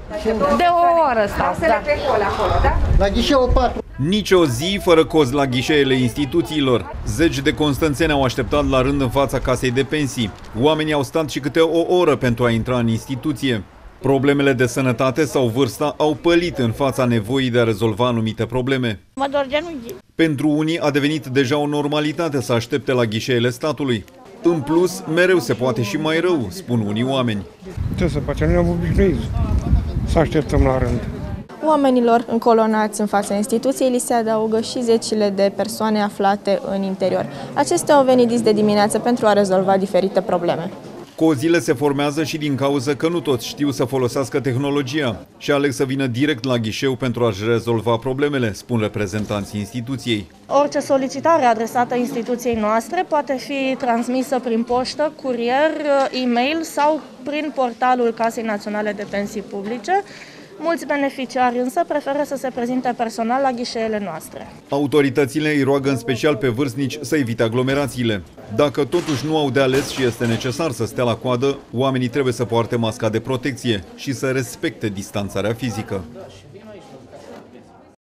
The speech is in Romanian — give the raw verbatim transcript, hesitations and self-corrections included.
De o oră stau, da. La ghișeul patru. Nici o zi fără cozi la ghișeele instituțiilor. Zeci de constanțeni au așteptat la rând în fața casei de pensii. Oamenii au stat și câte o oră pentru a intra în instituție. Problemele de sănătate sau vârsta au pălit în fața nevoii de a rezolva anumite probleme. Mă dor genunchii. Pentru unii a devenit deja o normalitate să aștepte la ghișeele statului. În plus, mereu se poate și mai rău, spun unii oameni. Ce să facem? Ne-am obișnuit să așteptăm la rând. Oamenilor încolonați în fața instituției li se adaugă și zecile de persoane aflate în interior. Acestea au venit dis de dimineață pentru a rezolva diferite probleme. Cozile se formează și din cauza că nu toți știu să folosească tehnologia și aleg să vină direct la ghișeu pentru a-și rezolva problemele, spun reprezentanții instituției. Orice solicitare adresată instituției noastre poate fi transmisă prin poștă, curier, e-mail sau prin portalul Casei Naționale de Pensii Publice. Mulți beneficiari însă preferă să se prezinte personal la ghișeele noastre. Autoritățile îi roagă în special pe vârstnici să evite aglomerațiile. Dacă totuși nu au de ales și este necesar să stea la coadă, oamenii trebuie să poarte masca de protecție și să respecte distanțarea fizică.